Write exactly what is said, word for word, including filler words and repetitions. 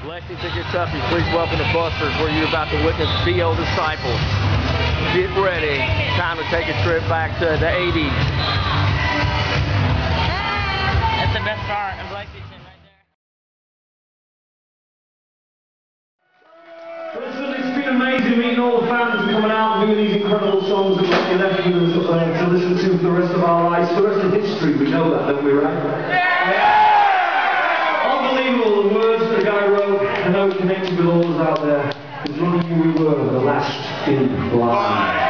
Lexington, Kentucky, please welcome the Busters, where you're about to witness B L Disciples. Get ready. Time to take a trip back to the eighties. That's the best part of Lexington right there. Listen, it's been amazing meeting all the fans coming out and doing these incredible songs that we're left with us uh, to listen to for the rest of our lives. The rest of history, we know that, don't we, right? Yeah! Unbelievable, the words that the guy wrote, and how it connected with all of us out there. Because none of you we were the last in line.